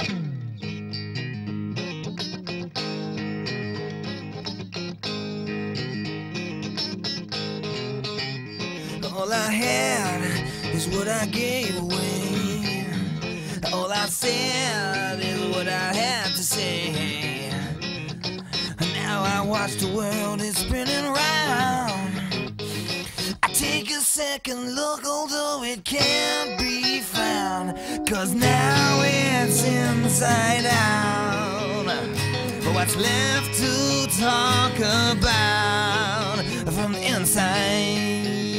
All I had is what I gave away. All I said is what I had to say. And now I watch the world is spinning round. I take a second look, although it can't be found, 'cause now it's inside out. What's left to talk about from inside?